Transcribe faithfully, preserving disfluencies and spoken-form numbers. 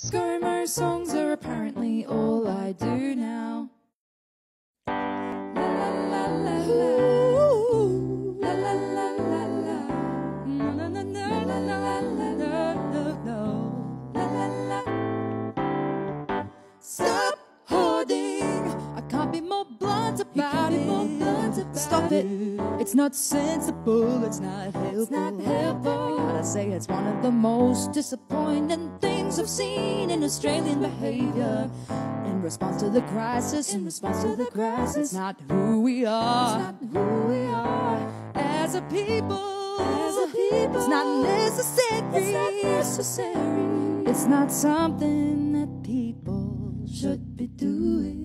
Screamer songs are apparently all I do now. La la la la la. La la la la la. No no no no no no no no no. La la la. Stop hoarding. I can't be more blunt about it. More blunt about Stop it. It's not sensible. It's not helpful. It's not helpful. I gotta say it's one of the most disappointing things I've seen in Australian behaviour. In response to the crisis, in response to the crisis, it's not who we are. It's not who we are as a people. As a people, it's not necessary. It's not necessary. It's not something that people should be doing.